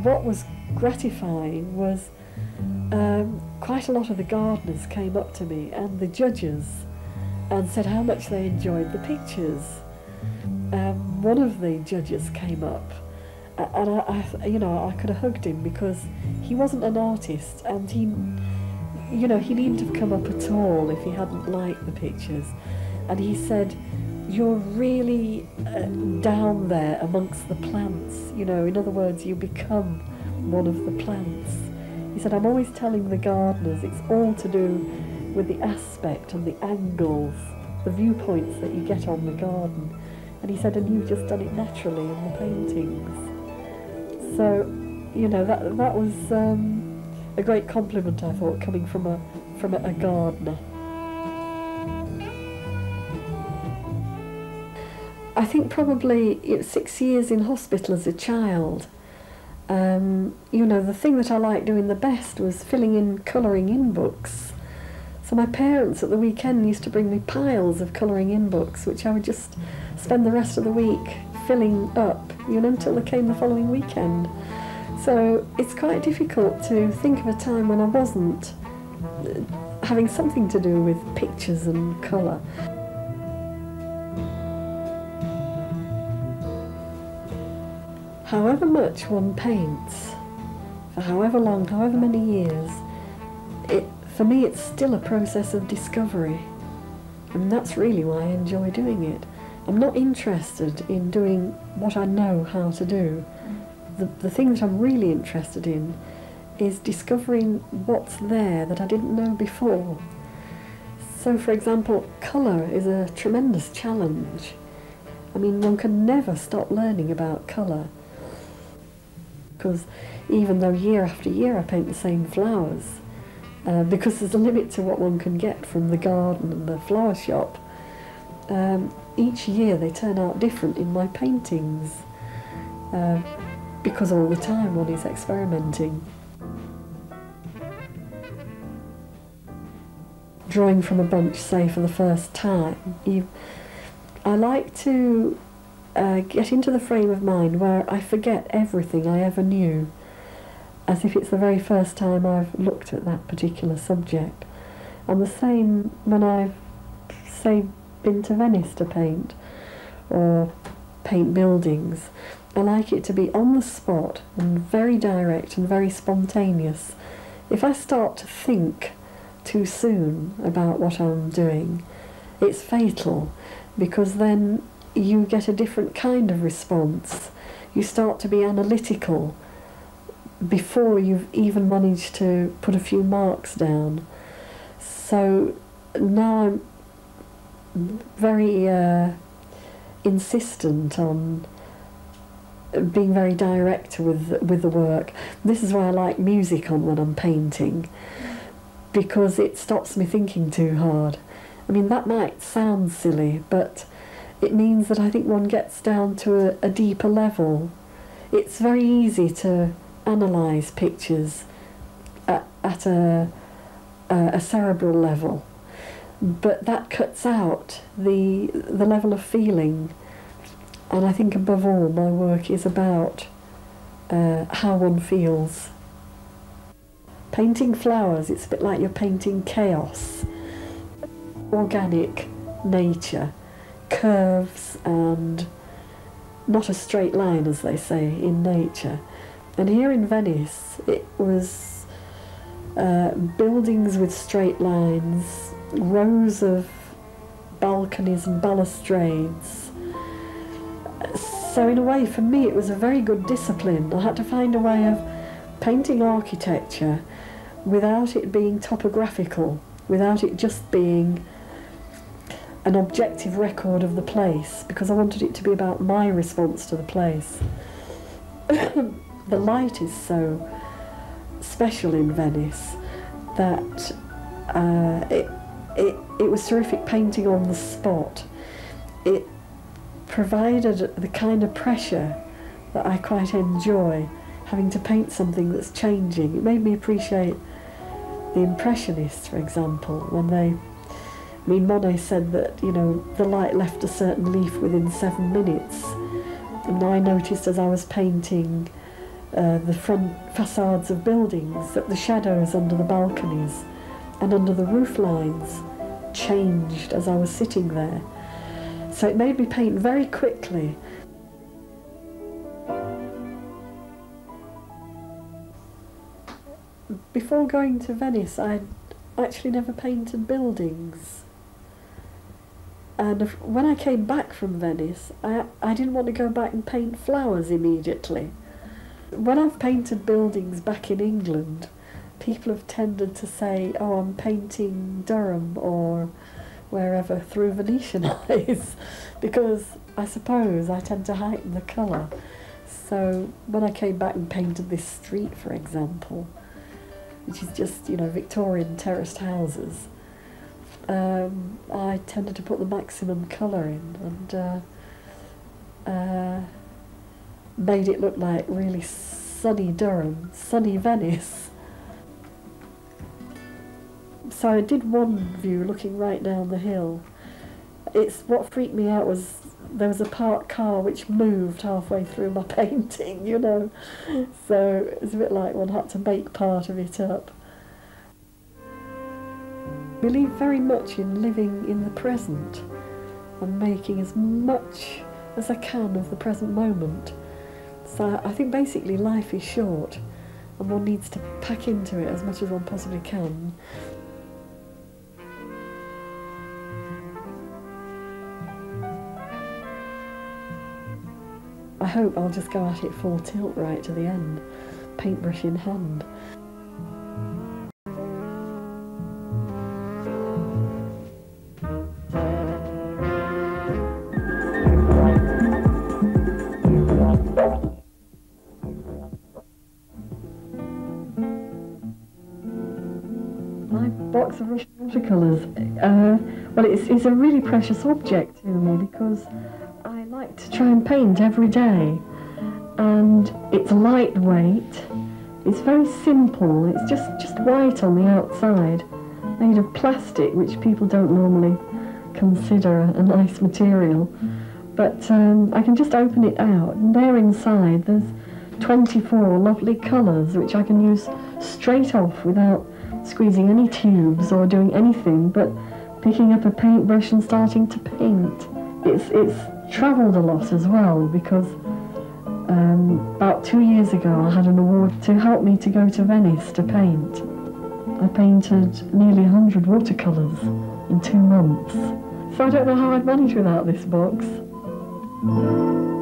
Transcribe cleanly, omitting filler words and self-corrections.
what was gratifying was quite a lot of the gardeners came up to me and the judges and said how much they enjoyed the pictures. One of the judges came up and I could have hugged him because he wasn't an artist, and he needn't have come up at all if he hadn't liked the pictures. And he said, "You're really down there amongst the plants, in other words, you become one of the plants." He said, "I'm always telling the gardeners it's all to do with the aspect and the angles, the viewpoints that you get on the garden." And he said, "And you've just done it naturally in the paintings." So, that was a great compliment, I thought, coming from a gardener. I think probably 6 years in hospital as a child. The thing that I liked doing the best was filling in colouring in books. So my parents at the weekend used to bring me piles of colouring in books, which I would just spend the rest of the week filling up, until there came the following weekend. So it's quite difficult to think of a time when I wasn't having something to do with pictures and colour. However much one paints, for however long, however many years, for me it's still a process of discovery. And that's really why I enjoy doing it. I'm not interested in doing what I know how to do. The thing that I'm really interested in is discovering what's there that I didn't know before. So, for example, colour is a tremendous challenge. I mean, one can never stop learning about colour, because even though year after year I paint the same flowers, because there's a limit to what one can get from the garden and the flower shop, each year they turn out different in my paintings, because all the time one is experimenting. Drawing from a bunch, say, for the first time, I like to get into the frame of mind where I forget everything I ever knew, as if it's the very first time I've looked at that particular subject. And the same when I've, say, been to Venice to paint, or paint buildings. I like it to be on the spot and very direct and very spontaneous. If I start to think too soon about what I'm doing, it's fatal, because then you get a different kind of response. You start to be analytical before you've even managed to put a few marks down. So now I'm very insistent on being very direct with the work. This is why I like music on when I'm painting, because it stops me thinking too hard. I mean, that might sound silly, but it means that I think one gets down to a deeper level. It's very easy to analyse pictures at a cerebral level, but that cuts out the level of feeling. And I think above all my work is about how one feels. Painting flowers, it's a bit like you're painting chaos, organic nature, curves and not a straight line, as they say in nature. And here in Venice it was buildings with straight lines, rows of balconies and balustrades. So in a way, for me, it was a very good discipline. I had to find a way of painting architecture without it being topographical, without it just being an objective record of the place, because I wanted it to be about my response to the place. The light is so special in Venice that it was terrific painting on the spot. It provided the kind of pressure that I quite enjoy, having to paint something that's changing. It made me appreciate the Impressionists, for example, when Monet said that, the light left a certain leaf within 7 minutes. And I noticed as I was painting the front facades of buildings, that the shadows under the balconies and under the roof lines changed as I was sitting there. So it made me paint very quickly. Before going to Venice, I'd actually never painted buildings. And when I came back from Venice, I didn't want to go back and paint flowers immediately. When I've painted buildings back in England, people have tended to say, oh, I'm painting Durham or wherever through Venetian eyes, because I suppose I tend to heighten the colour. So when I came back and painted this street, for example, which is just, you know, Victorian terraced houses, I tended to put the maximum colour in and made it look like really sunny Durham, sunny Venice. So I did one view looking right down the hill. What freaked me out was there was a parked car which moved halfway through my painting, you know. So it was a bit like one had to make part of it up. I believe very much in living in the present and making as much as I can of the present moment. So I think basically life is short and one needs to pack into it as much as one possibly can. I hope I'll just go at it full tilt right to the end, paintbrush in hand. My box of Russian watercolours, well, it's a really precious object to me because I like to try and paint every day, and it's lightweight, it's very simple, it's just white on the outside, made of plastic, which people don't normally consider a nice material, but I can just open it out, and there inside there's 24 lovely colours which I can use straight off without squeezing any tubes or doing anything but picking up a paintbrush and starting to paint. It's travelled a lot as well, because about 2 years ago I had an award to help me to go to Venice to paint. I painted nearly 100 watercolours in 2 months. So I don't know how I'd manage without this box.